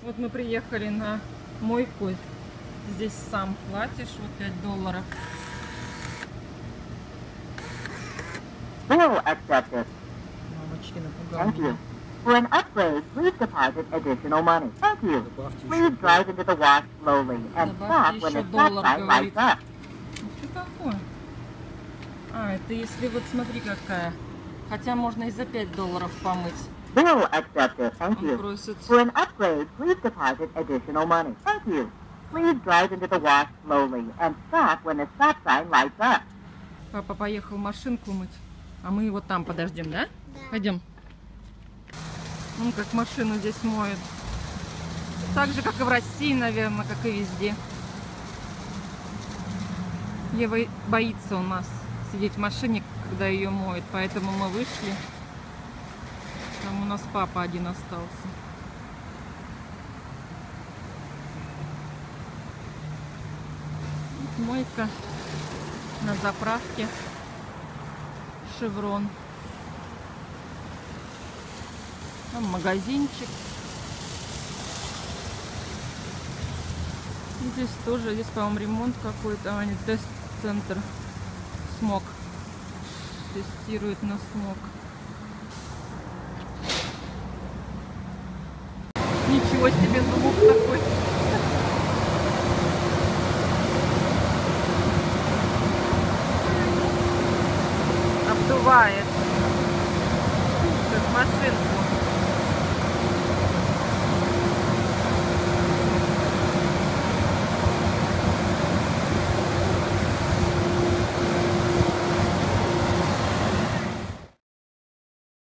Вот мы приехали на мойку. Здесь сам платишь, вот $5. Bill accepted. Мамочки, напугал Thank меня. you. For an upgrade, please deposit additional money. Thank you. Please drive into the wash slowly and stop Добавьте when еще the stop доллар, sign говорит. lights up. Ух ты какой. А, это если вот смотри какая. Хотя можно и за $5 помыть. Bill accepted. Thank Он you. просит. For an upgrade, please deposit additional money. Thank you. Please drive into the wash slowly and stop when the stop sign lights up. Папа поехал машинку мыть. А мы его там подождем, да? Да. Пойдем. Ну, как машину здесь моют. Так же, как и в России, наверное, как и везде. Ева боится у нас сидеть в машине, когда ее моют. Поэтому мы вышли. Там у нас папа один остался. Вот мойка на заправке Шеврон. Там магазинчик. И здесь тоже, здесь, по-моему, ремонт какой-то, а не тест-центр. Смог. Тестирует на смог. Ничего себе звук такой. Обдувает. Как машинка.